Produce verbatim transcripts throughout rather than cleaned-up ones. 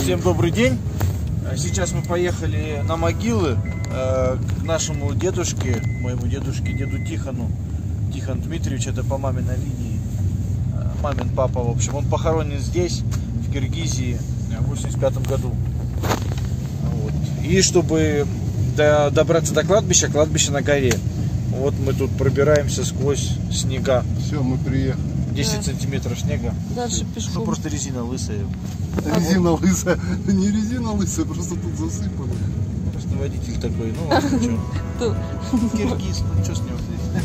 Всем добрый день. Сейчас мы поехали на могилы э, к нашему дедушке, моему дедушке, деду Тихону. Тихон Дмитриевич, это по маминой линии. Э, мамин папа, в общем. Он похоронен здесь, в Киргизии, в восемьдесят пятом году. Вот. И чтобы до, добраться до кладбища, кладбище на горе. Вот мы тут пробираемся сквозь снега. Все, мы приехали. десять сантиметров снега. Дальше пешком. Ну просто резина лысая. Резина лысая. Не резина лысая, просто тут засыпано. Просто водитель такой, ну а что? Киргиз, ну что с него здесь?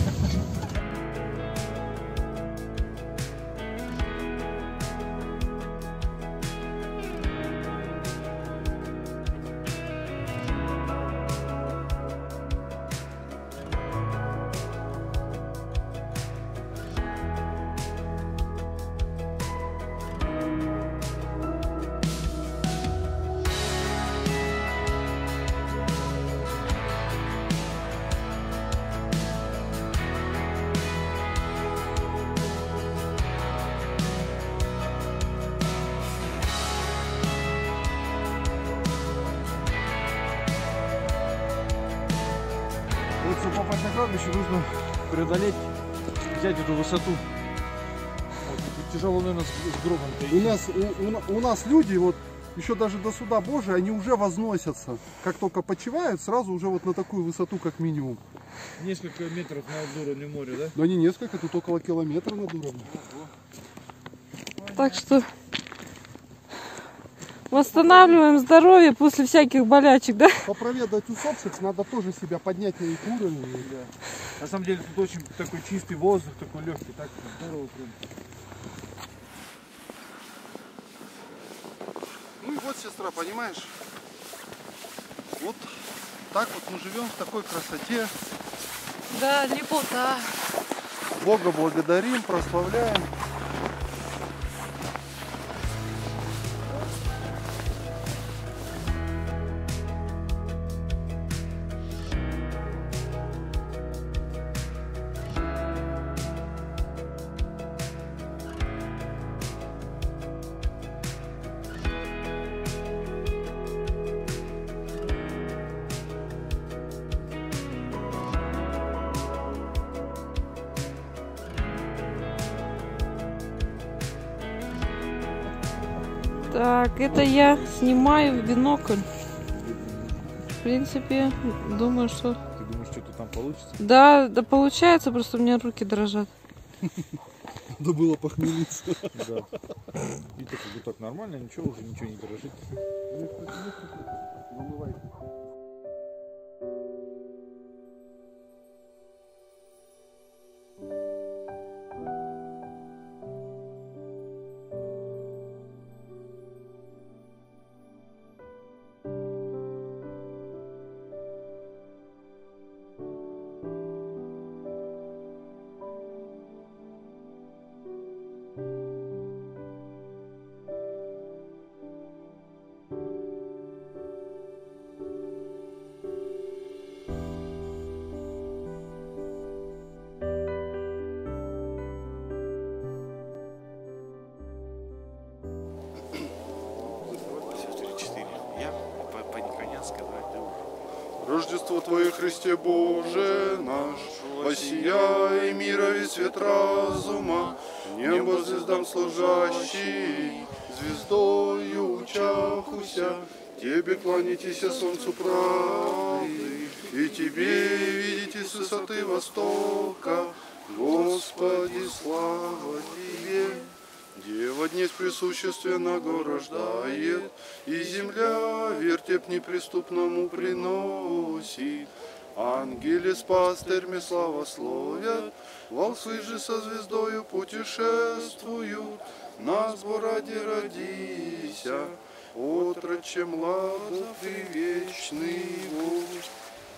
Вот, чтобы попасть на кладбище, нужно преодолеть, взять эту высоту. Вот, тяжело, наверное, с гробом. У нас, у, у нас люди, вот еще даже до суда Божия, они уже возносятся. Как только почивают, сразу уже вот на такую высоту, как минимум. Несколько метров над уровнем моря, да? Да не несколько, тут около километра над уровнем. Так что восстанавливаем здоровье после всяких болячек, да? Попроведать усопших надо тоже себя поднять на их уровень. Да. На самом деле тут очень такой чистый воздух, такой легкий, так здорово прям. Ну и вот, сестра, понимаешь, вот так вот мы живем в такой красоте. Да, лепота. Бога благодарим, прославляем. Так, это я снимаю в бинокль. В принципе, думаю, что... Ты думаешь, что-то там получится? Да, да получается, просто у меня руки дрожат. Надо было похмелиться. Да. И так, вот так нормально, ничего уже, ничего не дрожит. Рождество Твое, Христе Боже наш, воссияй мира весь свет разума, небо звездам служащий, звездою учахуся, Тебе кланяйтесь, солнцу правды, и Тебе видите с высоты востока, Господи, слава Тебе. Дева днесь присущественно рождает, и земля вертеп неприступному приносит. Ангели с пастырьми славословят, волхвы же со звездою путешествуют. На сбор ради родися, отроче младов и вечный вождь.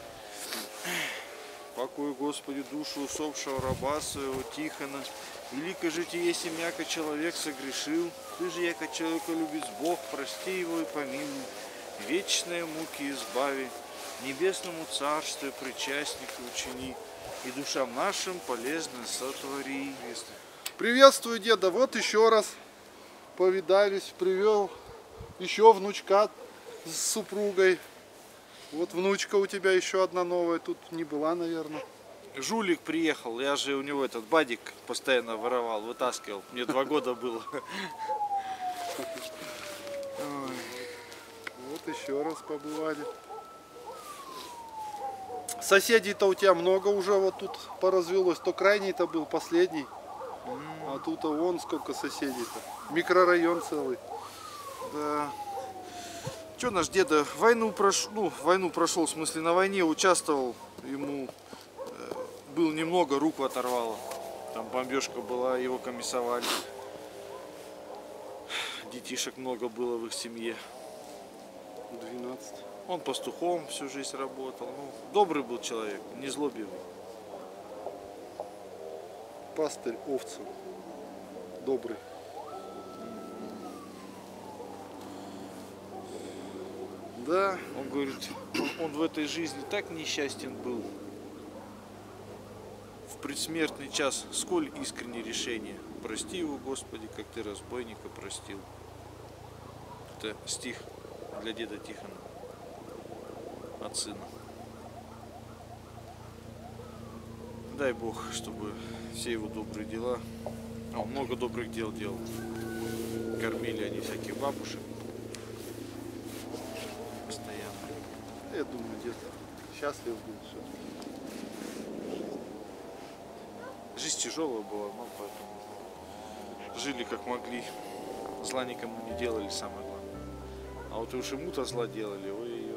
Покой, Господи, душу усопшего раба своего Тихона. Велико же тебе, если мяко человек согрешил, ты же, яко человека любит Бог, прости его и помилуй, вечные муки избави, небесному царству причастника учини, и душам нашим полезно сотвори. Приветствую, деда, вот еще раз повидались, привел еще внучка с супругой. Вот внучка у тебя еще одна новая, тут не была, наверное. Жулик приехал, я же у него этот бадик постоянно воровал, вытаскивал. Мне два года было. Вот еще раз побывали. Соседей-то у тебя много уже вот тут поразвелось. То крайний-то был последний. А тут-то вон сколько соседей-то. Микрорайон целый. Да. Че наш деда войну прошел, ну, войну прошел, в смысле на войне участвовал, ему э, было немного, руку оторвало. Там бомбежка была, его комиссовали. Детишек много было в их семье. двенадцать. Он пастухом всю жизнь работал. Ну, добрый был человек, не злобивый. Пастырь овцу. Добрый. Да, он говорит, он, он в этой жизни так несчастен был. В предсмертный час сколь искреннее решение. Прости его, Господи, как ты разбойника простил. Это стих для деда Тихона от сына. Дай Бог, чтобы все его добрые дела, а он много добрых дел делал. Кормили они всяких бабушек. Я думаю, дед счастлив был. Что... Жизнь тяжелая была, но поэтому жили как могли. Зла никому не делали, самое главное. А вот уж ему-то зла делали, ой-ой-ой.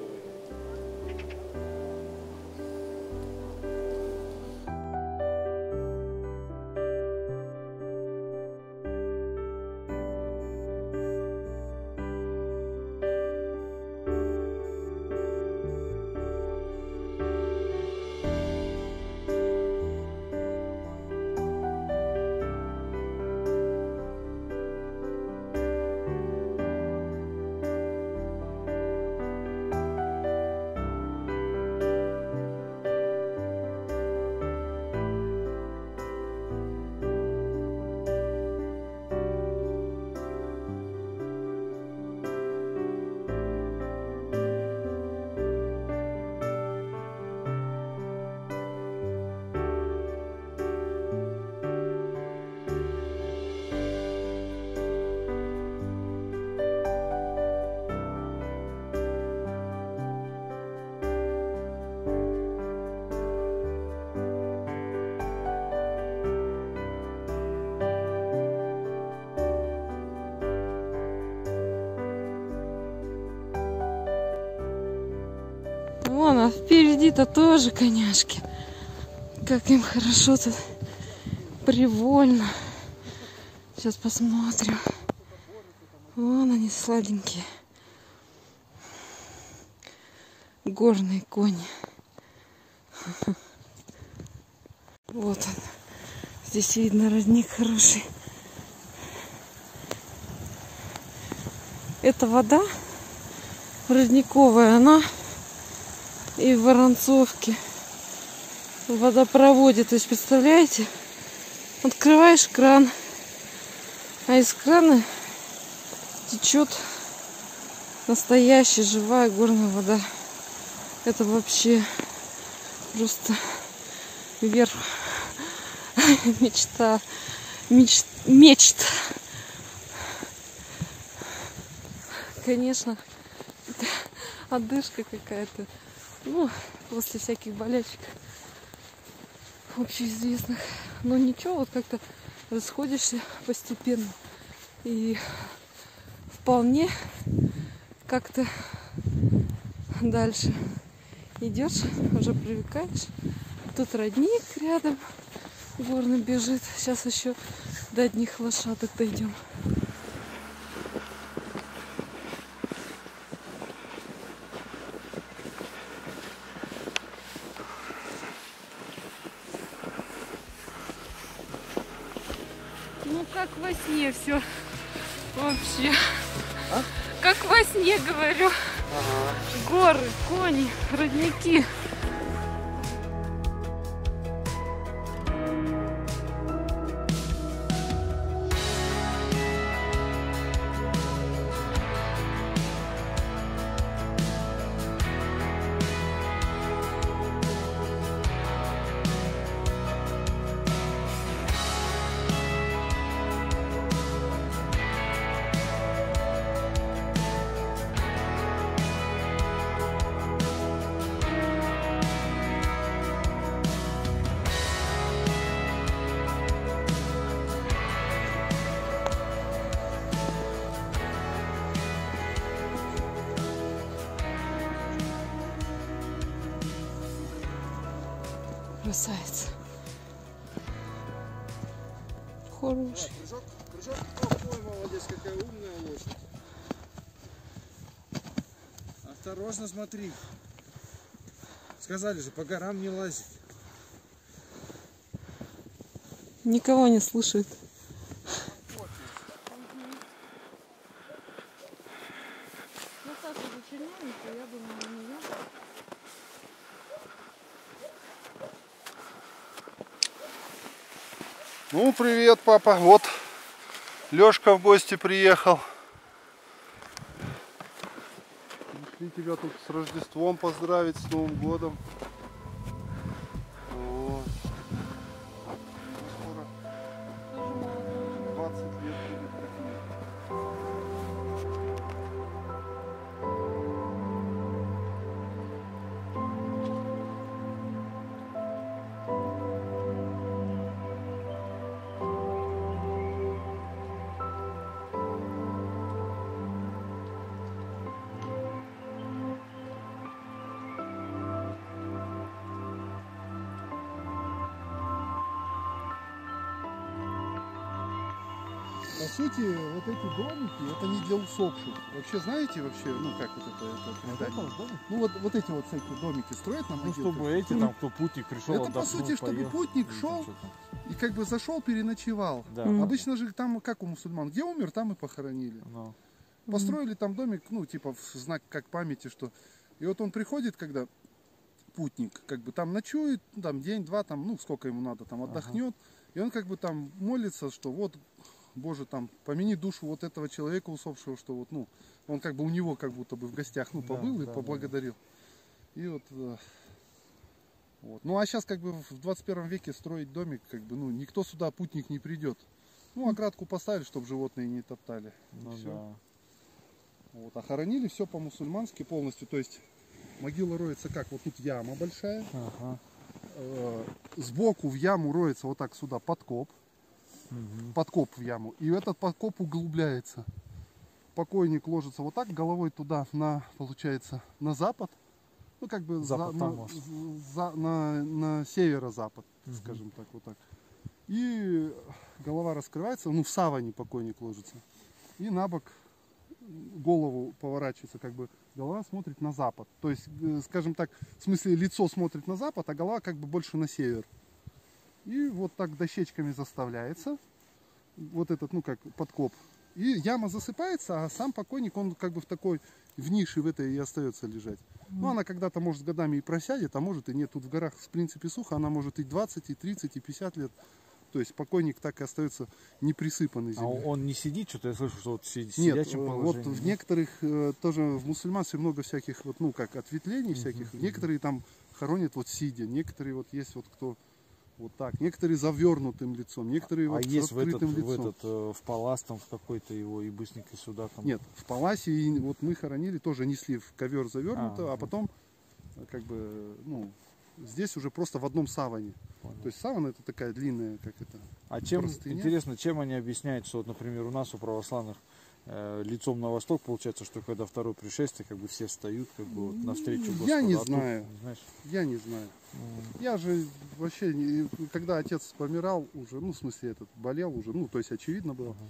Вон, а впереди-то тоже коняшки. Как им хорошо тут, привольно. Сейчас посмотрим. Вон они сладенькие. Горные кони. Вот он. Здесь видно родник хороший. Эта вода родниковая, она и в Воронцовке в водопроводе. То есть, представляете, открываешь кран, а из крана течет настоящая живая горная вода. Это вообще просто верх, мечта, меч, мечта. Конечно, одышка какая-то. Ну, после всяких болячек общеизвестных. Но ничего, вот как-то расходишься постепенно. И вполне как-то дальше идешь, уже привыкаешь. Тут родник рядом горный бежит. Сейчас еще до одних лошадок дойдем. Ну, как во сне все. Вообще. А? Как во сне, говорю. Ага. Горы, кони, родники. хороший. Прыжок, прыжок. Ой, молодец, какая умная лошадь. Осторожно смотри. Сказали же, по горам не лазить. Никого не слушает. Ну, Саша же чернявенькая, я думаю, на нее. Ну, привет, папа. Вот Лёшка в гости приехал. Пришли тебя тут с Рождеством поздравить, с Новым годом. Вот. Скоро двадцать лет будет. По сути, вот эти домики, это не для усопших. Вообще, знаете, вообще, ну как вот это, это предание? Ну вот, вот эти вот всякие домики строят на Ну, могилках. чтобы эти там, кто путник пришел, Это по отдохнул, сути, чтобы поел. путник Или там шел что-то. и как бы зашел, переночевал. Да. Мгм. Обычно же там, как у мусульман, где умер, там и похоронили. Ну. Построили там домик, ну типа в знак как памяти, что... И вот он приходит, когда путник, как бы там ночует, ну, там день-два, там, ну сколько ему надо, там отдохнет. И он как бы там молится, что вот, Боже, там, помяни душу вот этого человека усопшего, что вот, ну, он как бы у него как будто бы в гостях, ну, Да, побыл и да, поблагодарил. И вот, э, вот. Ну, а сейчас как бы в двадцать первом веке строить домик, как бы, ну, никто сюда, путник, не придет. Ну, оградку поставили, чтобы животные не топтали. Ну Всё. да. Вот. А хоронили все по-мусульмански полностью, то есть могила роется как, вот тут яма большая, Ага. э, сбоку в яму роется вот так сюда подкоп. Мгм. Подкоп в яму. И этот подкоп углубляется. Покойник ложится вот так, головой туда, на, получается, на запад. Ну, как бы Запад за- там, на, может. за- на, на северо-запад, Мгм. скажем так, вот так. И голова раскрывается, ну, в саване покойник ложится. И на бок голову поворачивается, как бы голова смотрит на запад. То есть, э, скажем так, в смысле, лицо смотрит на запад, а голова как бы больше на север. И вот так дощечками заставляется вот этот, ну как подкоп. И яма засыпается, а сам покойник, он как бы в такой, в нише в этой и остается лежать. Ну, она когда-то, может, с годами и просядет, а может и нет. Тут в горах, в принципе, сухо, она может и двадцать, и тридцать, и пятьдесят лет. То есть покойник так и остается не присыпанный А землей. он не сидит, что-то я слышу, что вот сидит в Нет, сидячем э, положении. вот в некоторых, э, тоже в мусульманстве много всяких, вот, ну как, ответвлений Мгм, всяких. мгм. Некоторые там хоронят вот сидя, некоторые вот есть вот кто вот так, некоторые завернутым лицом, некоторые А вот есть с в этот, открытым в лицом. этот, э, в палас там в какой-то его и быстренько сюда там. Нет, в паласе и вот мы хоронили, тоже несли в ковер завернуто, А, а, ага. потом э, как бы, ну, здесь уже просто в одном саване. Понял. То есть саван это такая длинная, как это. А чем, простыня. интересно, чем они объясняют, что вот, например, у нас у православных э, лицом на восток получается, что когда второе пришествие, как бы все встают, как бы вот, навстречу Господу. Я не а тут, знаю. знаешь, Я не знаю. м, Я же вообще, не- когда отец помирал уже, ну, в смысле, этот, болел уже, ну, то есть очевидно было. ага.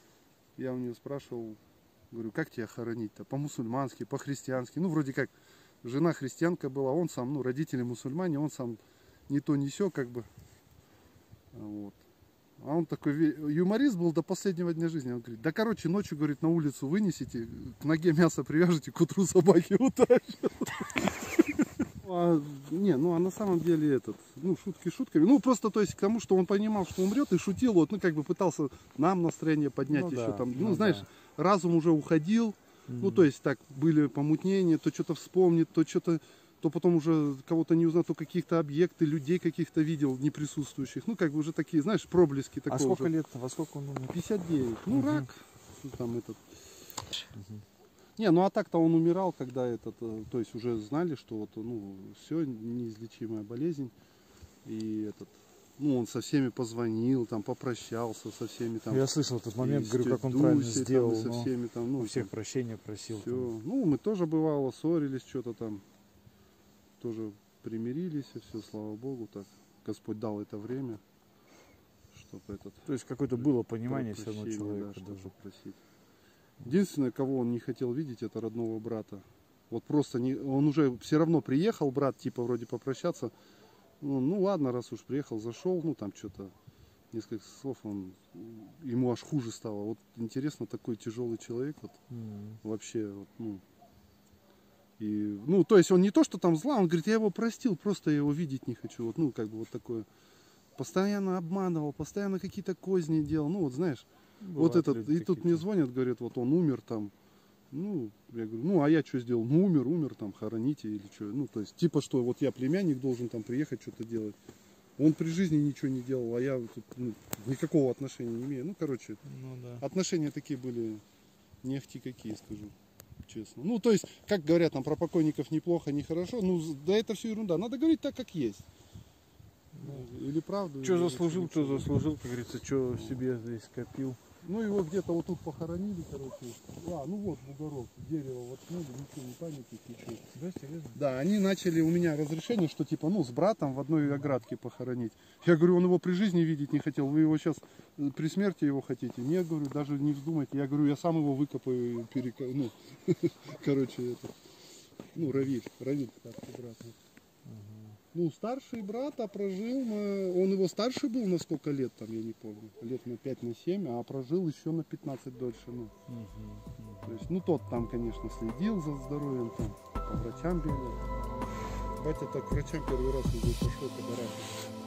Я у него спрашивал, говорю, как тебя хоронить-то? По-мусульмански, по-христиански. Ну, вроде как, жена христианка была, он сам, ну, родители мусульмане, он сам не то, не сё, как бы. Вот. А он такой ве- юморист был до последнего дня жизни. Он говорит, да, короче, ночью, говорит, на улицу вынесите, к ноге мясо привяжете, к утру собаки утащат. А, не, ну а на самом деле этот, ну шутки шутками, ну просто то есть к тому, что он понимал, что умрет и шутил, вот, ну как бы пытался нам настроение поднять Ну еще да, там, ну, ну знаешь, да. разум уже уходил, ну Мгм. то есть так были помутнения, то что-то вспомнит, то что-то, то потом уже кого-то не узнал, то каких-то объекты, людей каких-то видел не присутствующих, ну как бы уже такие, знаешь, проблески такого. А сколько уже. лет, во сколько он умер? пятьдесят девять, ну Мгм. рак, ну, там этот. Мгм. Не, ну а так-то он умирал, когда этот, э, то есть уже знали, что вот, ну, все, неизлечимая болезнь. И этот, ну, он со всеми позвонил, там, попрощался со всеми там. Я слышал этот момент, и с говорю, как он тетей правильно Дусей, там, сделал. и со но всеми там, ну, у всех там, прощения просил. всё. там. Ну, мы тоже бывало ссорились, что-то там, тоже примирились, и все, слава Богу, так. Господь дал это время, что чтобы этот... То есть какое-то было понимание все равно прощения, человека. да, чтобы даже. попросить. Единственное, кого он не хотел видеть, это родного брата. Вот просто не, он уже все равно приехал, брат, типа вроде попрощаться. Ну, ну ладно, раз уж приехал, зашел, ну там что-то, несколько слов, он, ему аж хуже стало. Вот интересно, такой тяжелый человек, вот Mm. вообще, вот, ну, и, ну, то есть он не то, что там зла, он говорит, я его простил, просто я его видеть не хочу. Вот, ну, как бы вот такое. Постоянно обманывал, постоянно какие-то козни делал, ну, вот знаешь, вот Бывают этот, люди и тут такие мне тоже. звонят, говорят, вот он умер там. Ну, я говорю, ну, а я что сделал? Ну, умер, умер, там, хороните или что. Ну, то есть, типа, что вот я племянник должен там приехать, что-то делать. Он при жизни ничего не делал, а я тут ну, никакого отношения не имею. Ну, короче, Ну да. отношения такие были не ахти какие, скажу честно. Ну, то есть, как говорят, там про покойников неплохо, нехорошо. Ну, да это все ерунда. Надо говорить так, как есть. Ну, или правду. Что или заслужил, что то заслужил, как говорится, что себе здесь скопил. Ну, его где-то вот тут похоронили, короче. А, ну вот бугорок, дерево воткнули, ничего не памятник, ничего. Да, серьезно? Да, они начали у меня разрешение, что типа, ну, с братом в одной оградке похоронить. Я говорю, он его при жизни видеть не хотел, вы его сейчас при смерти его хотите? Нет, говорю, даже не вздумайте. Я говорю, я сам его выкопаю, и перека... ну, короче, это, ну, Равиль, Равиль, старший брат. Ну, старший брат, а прожил, на... он его старше был на сколько лет, там, я не помню, лет на пять, на семь, а прожил еще на пятнадцать дольше, ну. То есть, ну, тот там, конечно, следил за здоровьем, там, по врачам бегал. Батя так к врачам первый раз уже пошел, когда рак.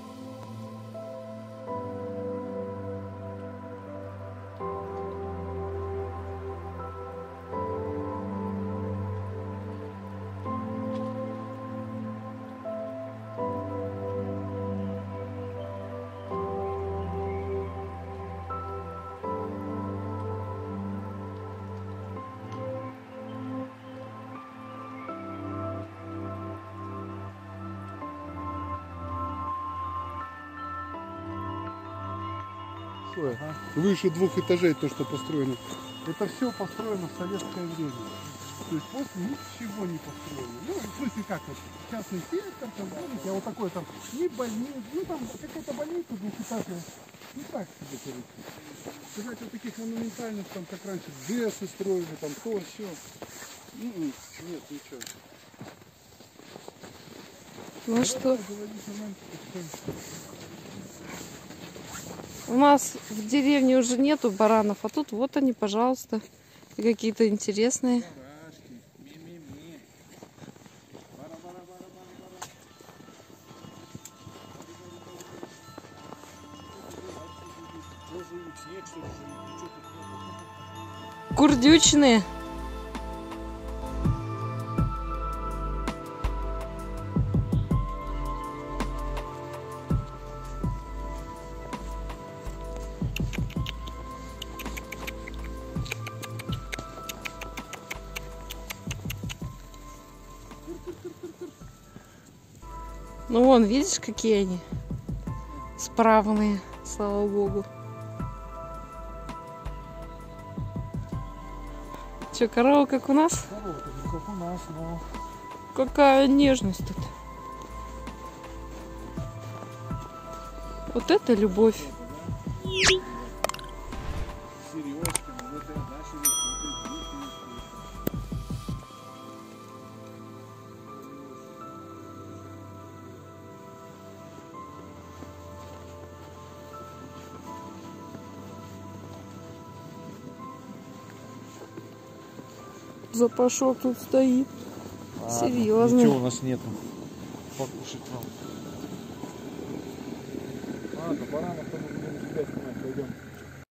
Ага. Выше двух этажей то, что построено. Это все построено в советское время. То есть после ничего не построено. Ну, в смысле как вот, частный сектор, там, знаете, а вот такой там, ни больниц, ну там какая-то больница двухэтажная. Ну так себе, короче. Сказать, вот таких монументальных, там, как раньше, ДЭСы строили, там, то, все. Нет, ничего. Ну что, Говорите нам, что... у нас в деревне уже нету баранов, а тут вот они, пожалуйста, и какие-то интересные. Курдючные. Ну вон, видишь, какие они справные, слава богу. Че, корова как у нас? Корова, как у нас, но... Какая нежность тут. Вот это любовь. Сережка, вот это наша вещь. Запашок тут стоит. Серьезно. Ничего у нас нету. Покушать вам. Ладно, баранов тоже будем себя снимать, пойдем.